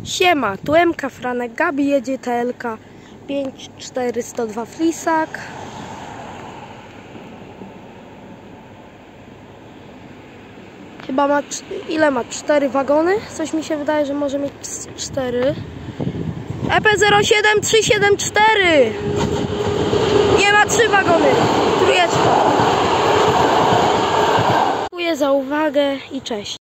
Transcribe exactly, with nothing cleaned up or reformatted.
Siema, tu M K Franek, Gabi jedzie T L K pięć cztery zero dwa Flisak. Chyba ma, ile ma? cztery wagony? Coś mi się wydaje, że może mieć cztery. E P zero siedem trzy siedem cztery. Nie ma trzy wagony. Trójeczka. Dziękuję za uwagę i cześć.